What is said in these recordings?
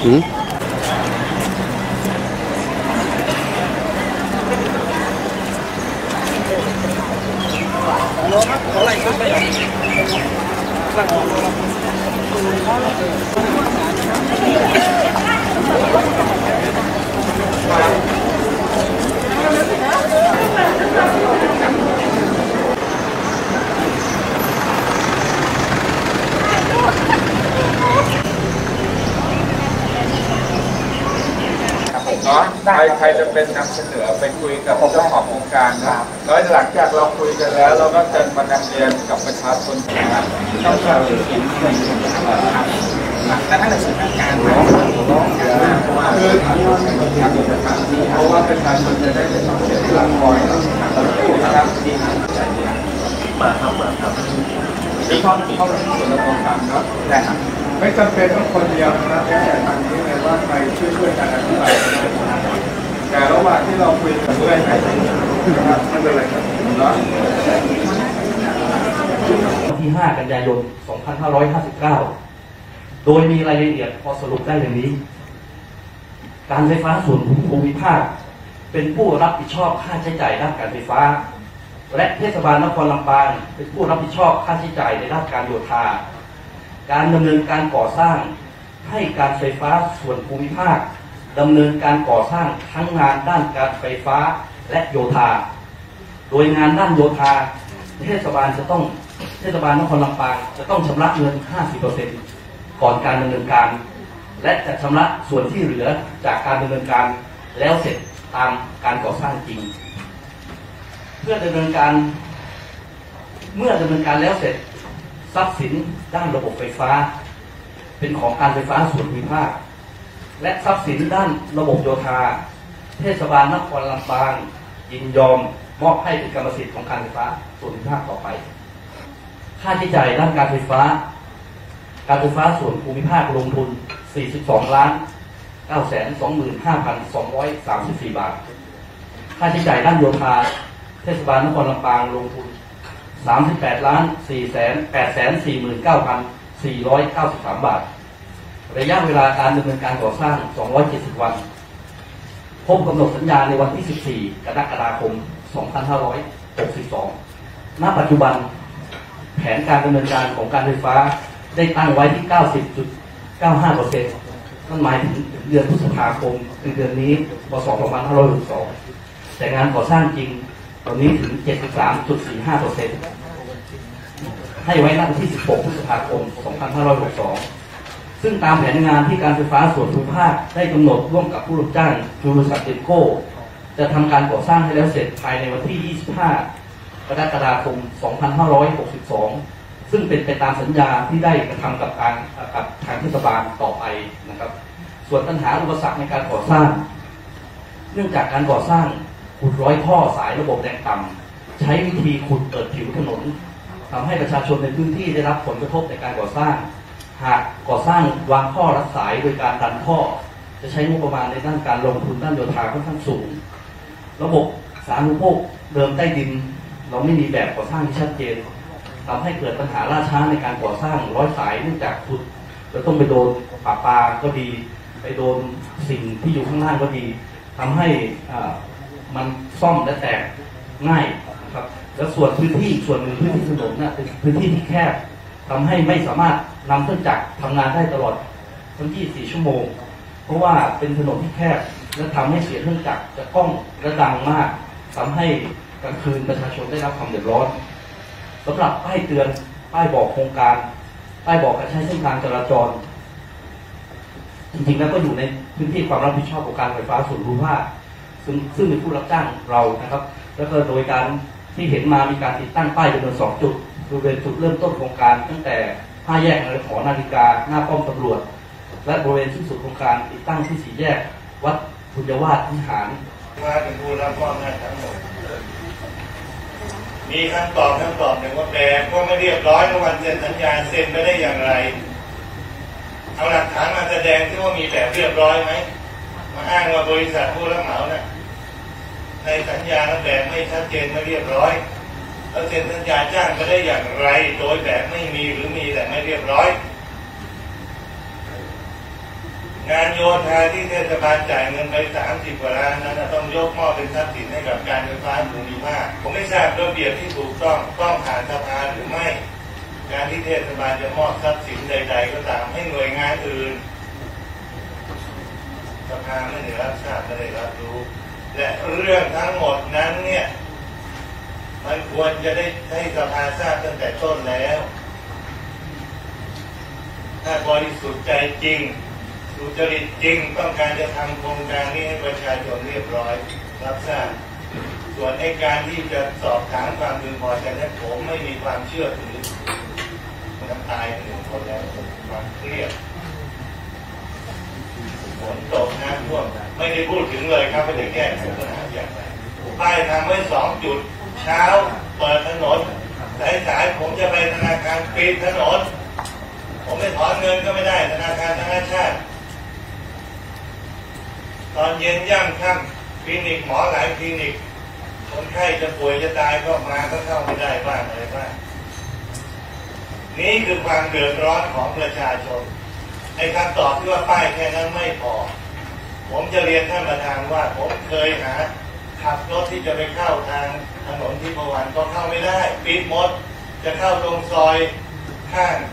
ใครจะเป็นนำเสนอไปคุยกับเจ้าของโครงการนะแล้วหลังจากเราคุยกันแล้วเราก็จะมานำเรียนกับประชาชนนะครับต้องการเขียนและถ้าในส่วนการร้องคือเพราะว่าประชาชนจะได้เป็นเสียงหลักคอยนะครับมาครับที่ข้อส่วนเราต้องทำเนาะได้ครับไม่จำเป็นต้องคนเดียวนะครับแต่ทางนี้เลยว่าใครช่วยกันอธิบายแต่ระหว่างที่เราคุยกันด้วยนะครับไม่เป็นไรครับเนาะวันที่ 5 กันยายน 2559 โดยมีรายละเอียดพอสรุปได้อย่างนี้การไฟฟ้าส่วนภูมิภาคเป็นผู้รับผิดชอบค่าใช้จ่ายด้านการไฟฟ้าและเทศบาลนครลำปางเป็นผู้รับผิดชอบค่าใช้จ่ายในด้านการโยธาการดำเนินการก่อสร้างให้การไฟฟ้าส่วนภูมิภาคดำเนินการก่อสร้างทั้งงานด้านการไฟฟ้าและโยธาโดยงานด้านโยธาเทศบาลนครลำปางจะต้องชำระเงิน 50% ก่อนการดำเนินการและจะชำระส่วนที่เหลือจากการดำเนินการแล้วเสร็จตามการก่อสร้างจริงเมื่อดำเนินการแล้วเสร็จทรัพย์สินด้านระบบไฟฟ้าเป็นของการไฟฟ้าส่วนภูมิภาคและทรัพย์สินด้านระบบโยธาเทศบาลนครลำปางยินยอมมอบให้เป็นกรรมสิทธิ์ของการไฟฟ้าส่วนภูมิภาคต่อไปค่าใช้จ่ายด้านการไฟฟ้าส่วนภูมิภาคลงทุน 42,925,234 บาทค่าใช้จ่ายด้านโยธาเทศบาลนครลำปางลงทุน 38,489,493 บาทระยะเวลาการดำเนินการก่อสร้าง270 วันครบกำหนดสัญญาในวันที่ 14 กรกฎาคม 2562 ณ ปัจจุบันแผนการดำเนินการของการไฟฟ้าได้ตั้งไว้ที่ 90.95% นั่นหมายถึงเดือนพฤษภาคมคือเดือนนี้พศ 2562 แต่งานก่อสร้างจริงตอนนี้ถึง 73.45%ให้ไว้ณวันที่ 16 พฤษภาคม 2562 ซึ่งตามแผนงานที่การไฟฟ้าส่วนภูมิภาคได้กำหนดร่วมกับผู้รับจ้างคือบริษัทเด็ดโก้จะทำการก่อสร้างให้แล้วเสร็จภายในวันที่ 25 กรกฎาคม 2562 ซึ่งเป็นไปตามสัญญาที่ได้กระทำกับทางเทศบาลต่อไปนะครับส่วนปัญหาอุปสรรคในการก่อสร้างเนื่องจากการก่อสร้างขุดร้อยท่อสายระบบแรงต่ำใช้วิธีขุดเปิดผิวถนนทำให้ประชาชนในพื้นที่ได้รับผลกระทบในการก่อสร้างหากก่อสร้างวางท่อรัดสายโดยการดันท่อจะใช้งบประมาณในด้านการลงทุนด้านโยธาค่อนข้างสูงระบบสาธารณูปโภคเดิมใต้ดินเราไม่มีแบบก่อสร้างที่ชัดเจนทำให้เกิดปัญหาล่าช้าในการก่อสร้างร้อยสายเนื่องจากขุดแล้วต้องไปโดนปลาก็ดีไปโดนสิ่งที่อยู่ข้างล่างก็ดีทำให้มันซ่อมและแตกง่ายนะครับแล้วส่วนพื้นที่ส่วนหนึ่งพื้นที่ถนนน่ะเป็นพื้นที่ที่แคบทำให้ไม่สามารถนำเครื่องจักรทำงานได้ตลอดทั้ง24 ชั่วโมงเพราะว่าเป็นถนนที่แคบและทำให้เสียงเครื่องจักรจะก้องและดังมากทำให้กลางคืนประชาชนได้รับความเดือดร้อนสำหรับป้ายเตือนป้ายบอกโครงการป้ายบอกการใช้เส้นทางจราจรจริงๆแล้วก็อยู่ในพื้นที่ความรับผิดชอบของการไฟฟ้าส่วนภูมิภาคซึ่งเป็นผู้รับจ้างเรานะครับแล้วก็โดยการที่เห็นมามีการติดตั้งป้ายจำนวน2 จุดบริเวณจุดเริ่มต้นโครงการตั้งแต่5 แยกหอนาฬิกาหน้าป้อมตำรวจและบริเวณสิ้นสุดโครงการติดตั้งที่4 แยกวัดพุญวาสวิหารว่าเป็นผู้รับมอบหน้าทั้งหมดมีคำตอบหนึ่งว่าแบบก็ไม่เรียบร้อยเมื่อวันเซ็นสัญญาเซ็นไปได้อย่างไรเอาหลักฐานมาแสดงที่ว่ามีแบบเรียบร้อยไหมมาอ้างว่าบริษัทผู้รับเหมาน่ะในสัญญาแบบไม่ชัดเจนไม่เรียบร้อยแล้วเซ็นสัญญาจ้างไปได้อย่างไรโดยแบบไม่มีหรือมีแต่ไม่เรียบร้อยงานโยธาที่เทศบาลจ่ายเงินไป30 กว่าล้านนั้นต้องยกมอบเป็นทรัพย์สินให้กับการไฟฟ้าภูมิภาคผมไม่ทราบระเบียบที่ถูกต้องผ่านสภาหรือไม่การที่เทศบาลจะมอบทรัพย์สินใดๆก็ตามให้หน่วยงานอื่นสภาไม่ได้รับทราบไม่ได้รับรู้และเรื่องทั้งหมดนั้นเนี่ยมันควรจะได้ให้สภาทราบตั้งแต่ต้นแล้วถ้าบริสุทธิ์ใจจริงสุจริตจริงต้องการจะทำโครงการนี้ให้ประชาชนเรียบร้อยรับทราบส่วนในการที่จะสอบถามความพึงพอใจนั้นผมไม่มีความเชื่อถือมันตายหนึ่งคนแล้วความเครียดฝนตกน้ำท่วมไม่ได้พูดถึงเลยครับไม่ได้แก้ไขปัญหาอย่างไรป้ายทำไว้2 จุดเช้าเปิดถนนสายผมจะไปธนาคารปิดถนนผมไม่ถอนเงินก็ไม่ได้ธนาคารธนาชาติตอนเย็นย่ำค่ำคลินิกหมอหลายคลินิกคนไข้จะป่วยจะตายก็มาก็เข้าไม่ได้บ้างอะไรบ้างนี่คือความเดือดร้อนของประชาชนในคำตอบที่ว่าป้ายแค่นั้นไม่พอผมจะเรียนท่านประธานว่าผมเคยหาขับรถที่จะไปเข้าทางถนนที่ประวันก็เข้าไม่ได้ปิดหมดจะเข้าตรงซอยข้าง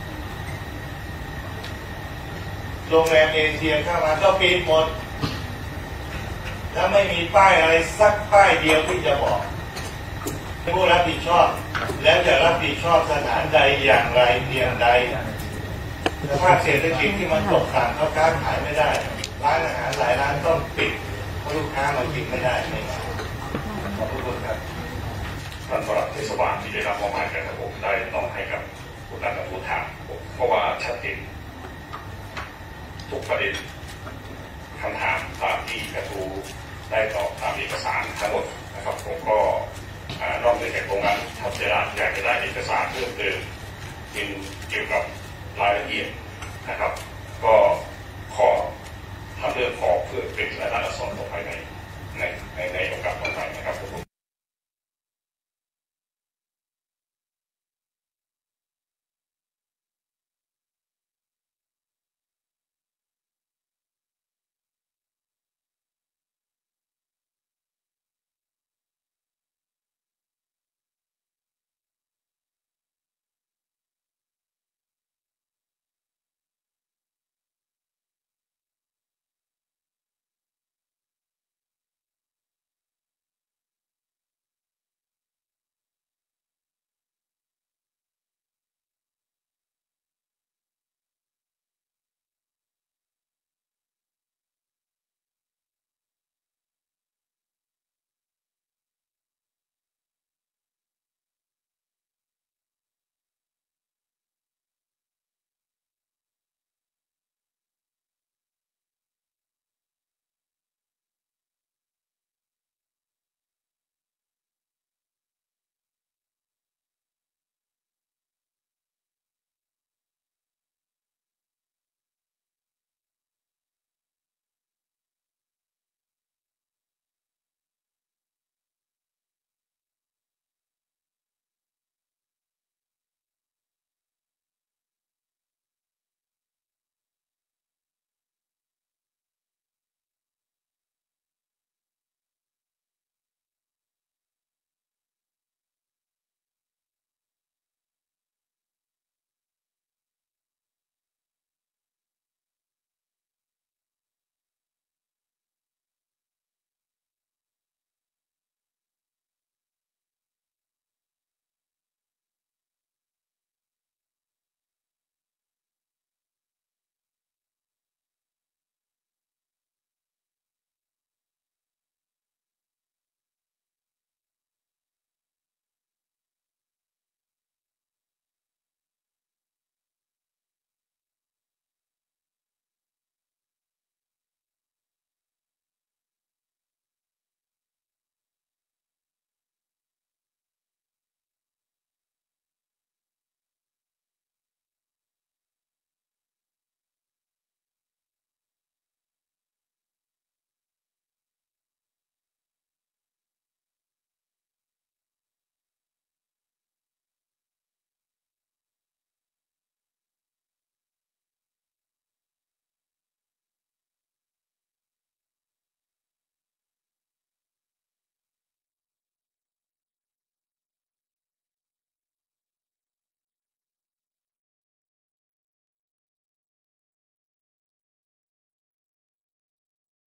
โรงแรมเอเชียเข้ามาก็ปิดหมดแล้วไม่มีป้ายอะไรสักป้ายเดียวที่จะบอกผู้รับผิดชอบแล้วจะรับผิดชอบสถานใดอย่างไรเพียงใดสภาพเศรษฐกิจที่มันตกต่ำเขาค้าขายไม่ได้ร้านอาหารหลายร้านต้องปิดเพราะลูกค้ามากินไม่ได้ไม่มาขอบคุณครับท่านปลัดเทศบาลที่ได้รับมอบหมายจากผมได้ต้องให้กับผู้ตั้งผู้ถามเพราะว่าชัดเจนทุกประเด็นคำถามตามที่กระทู้ได้ตอบตามเอกสารทั้งหมดนะครับผมก็นอกจากตรงนั้นถ้าเจราอยากจะได้เอกสารเพิ่มเติมเกี่ยวกับรายละเอียดนะครับก็ขอทำเรื่องขอเพื่อเป็น